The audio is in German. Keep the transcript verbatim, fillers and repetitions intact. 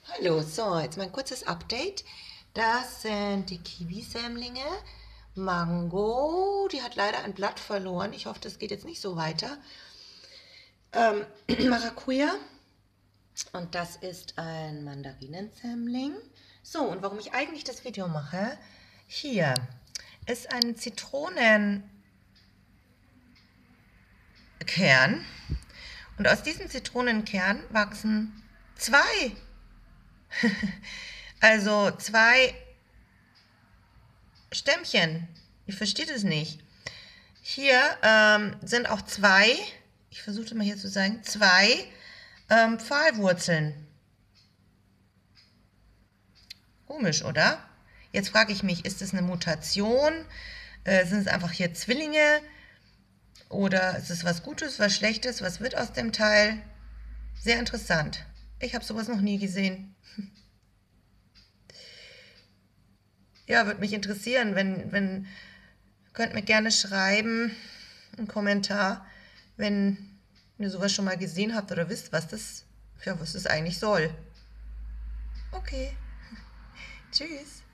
Hallo, so, jetzt mal ein kurzes Update. Das sind die Kiwisämlinge. Mango, die hat leider ein Blatt verloren. Ich hoffe, das geht jetzt nicht so weiter. Ähm, Maracuja. Und das ist ein Mandarinensämling. So, und warum ich eigentlich das Video mache, hier ist ein Zitronenkern. Und aus diesem Zitronenkern wachsen zwei. Also zwei Stämmchen. Ich verstehe das nicht. Hier ähm, sind auch zwei, ich versuche mal hier zu sagen, zwei ähm, Pfahlwurzeln. Komisch, oder? Jetzt frage ich mich, ist es eine Mutation? Äh, sind es einfach hier Zwillinge? Oder ist es was Gutes, was Schlechtes? Was wird aus dem Teil? Sehr interessant. Ich habe sowas noch nie gesehen. Ja, würde mich interessieren, wenn, wenn, könnt mir gerne schreiben, einen Kommentar, wenn ihr sowas schon mal gesehen habt oder wisst, was das, für was das eigentlich soll. Okay, tschüss.